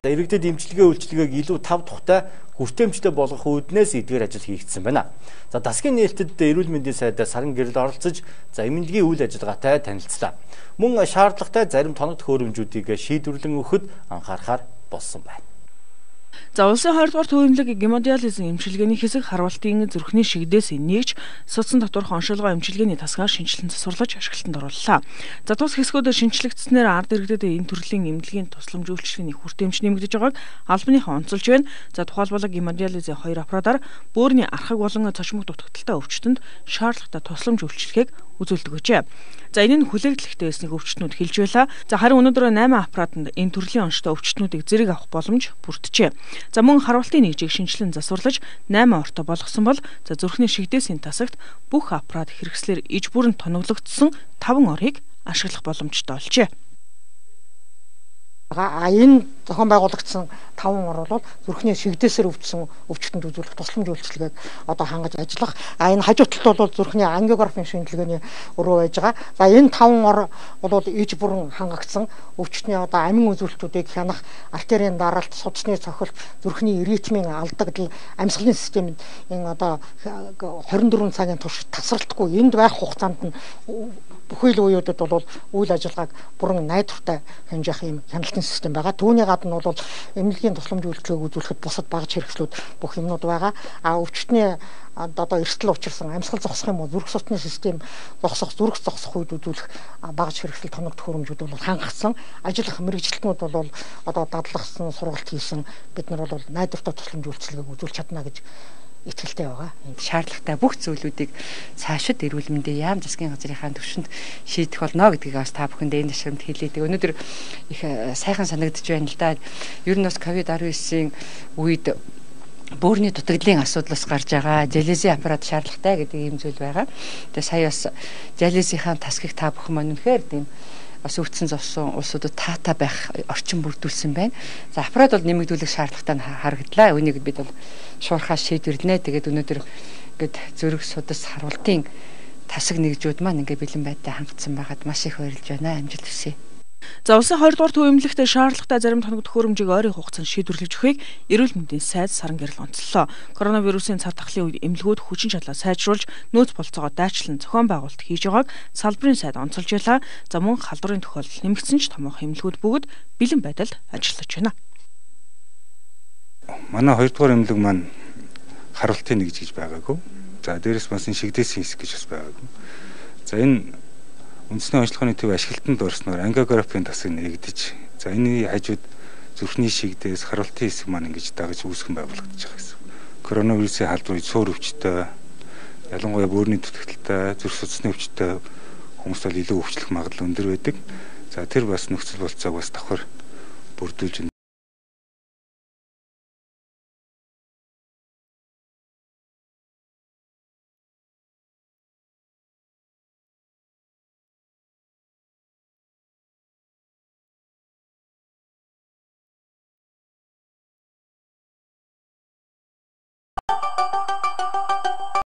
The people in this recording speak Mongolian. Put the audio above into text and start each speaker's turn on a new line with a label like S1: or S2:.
S1: За иргэдэд эмчилгээ үйлчилгээг илүү тав тухтай хүртээмжтэй болгох үүднээс эдгээр ажил хийгдсэн байна. За Дасгийн нээлттэд эрүүл мэндийн сайдаар саран гэрэл оролцож эмнэлгийн үйл ажиллагаатай танилцлаа. Мөн шаардлагатай зарим тоног төхөөрөмжүүдийг шийдвэрлэн өгөхөд анхаарахаар болсон байна.
S2: За улсын 20 дугаар төвөмлөг гемодиализын эмчилгээний хэсэг харвалтын зүрхний шигдээс нэгж судсан доторх оншилгоо эмчилгээний тасгаар шинжилэн засварлаж ашиглалтанд орууллаа. За тус хэсгүүд шинжлэгдснээр ард иргэдэд энэ төрлийн эмнэлгийн тусламж үйлчилгээний хүртээмж нэмэгдэж байгааг албаныхан онцолж байна. За тухайлбал гемодиализын 2 аппаратаар бөөрийн архаг болон цочмог дутагдaltaй өвчтөнд шаардлагатай тусламж үйлчилгээг үзүүлдэг гэжээ. За энэ нь хүлээлтлэгтэй байсныг өвчтнүүд хэлж байлаа. За харин өнөөдөр 8 аппаратанд энэ төрлийн онцтой өвчтнүүдийг зэрэг авах боломж бүрджээ. За мөн харвалтын нэгжийг шинжилэн засварлаж 8 орто болгосон бол зүрхний шигдээсийн тасагт бүх аппарат хэрэгслэр иж бүрэн тоноглогдсон 5 орыг ашиглах боломжтой болжээ.
S3: Энэ зохион байгуулагдсан 5 ор бол зүрхний шигдээсээр өвдсөн өвчтөнд үзүүлэх тусламж үйлчилгээг хангаж ажиллах. Энэ хажуу талд бол зүрхний ангиографийн шинжилгээний өрөө байж байгаа. За энэ 5 ор бол иж бүрэн хангагдсан өвчтний амин үзүүлэлтүүдийг хянах, артерийн даралт, судасны цохилт, зүрхний ритмийн алдагдал, амьсгалын системд энэ 24 цагийн турш тасралтгүй энд байх хугацаанд нь бүхэл үеүүдэд бол үйл ажиллагааг бүрэн найдвартай хэмжих юм хяналтын систем байгаа. Түүний гадна бол эмнэлгийн тусламж үйлчилгээг үзүүлэхэд бусад багаж хэрэгслүүд бүх юмнууд байгаа. Өвчтний эрсдэл учирсан амьсгал зогсох юм уу, зүрх судасны систем зогсох, зүрх зогсох үед үзүүлэх багаж хэрэгсэл тоног төхөөрөмжүүд бол хангагдсан. Ажиллах мэргэжилтнүүд бол дадлагсан, сургалт хийсэн. Бид нар бол найдвартай тусламж үйлчилгээг үзүүлж чадна гэж итгэлтэй байгаа.
S4: Шаардлагатай бүх зүйлүүдийг цаашид эрүүл мэндийн яам засгийн газрынхаа төвшөнд шийдэх болно гэдгийг бас та бүхэнд энэ ташрамд хэлээдэг. Өнөөдөр их сайхан санагдаж байна л да. Ер нь бас COVID-19-ийн үед бөөрийн дутагдлын асуудлаас гарч байгаа диализын аппарат шаардлагатай гэдэг ийм зүйл байгаа. Тэгээ сая бас диализийнхаа тасгийг та бүхэн маань үнэхээр тийм бас өвдсөн зовсон улсуудад таатай байх орчин бүрдүүлсэн байна. За аппарат бол нэмэгдүүлэх шаардлагатай харагдлаа. Үүнийг бид бол шуурхаас шийдвэрлэнэ. Тэгээд өнөөдөр ингээд зүрх судас харвалтын тасаг нэгжүүд маань ингээд бэлэн байдлаа хангацсан байгаад маш их баярлж байна. Амжилт хүсье.
S2: За улсын 20 дугаар төвөмлөгт шаардлагатай зарим тоног төхөөрөмжийг ойрын хугацаанд шийдвэрлэж өгөхийг эрүүл мэндийн сайд саран гэрэл онцлоо. Коронавирусын цар тахлын үед эмнэлгүүд хүчин чадлаа сайжруулж нөөц болцоогоо дайчлан зохион байгуулалт хийж байгааг салбарын сайд онцолж байлаа. За мөн халдварын тохиолдол нэмэгдсэн ч томоохон эмнэлгүүд бүгд бэлэн байдалд ажиллаж байна.
S5: Манай 2 дугаар эмнэлэг маань харвалтын нэгж гэж байгаагүй. За дээрээс бас шигдээсийн хэсэг гэж бас байгаагүй. За энэ үндэсний онцлогооны төв ашиглалтанд орсноор ангиографийн тасаг нэгдэж, за энэ хажууд зүрхний шигдээс харвалтын хэсэг маань ингэж дагаж үүсгэн байгуулагдаж байгаа гэсэн. Коронавирусын халдварыг цөөр өвчтөй, ялангуяа бөөрийн дутагдaltaй, зүрх судасны өвчтөй хүмүүс бол илүү өвчлөх магадлал өндөр байдаг. За тэр бас нөхцөл болцоог бас давхар бүрдүүлж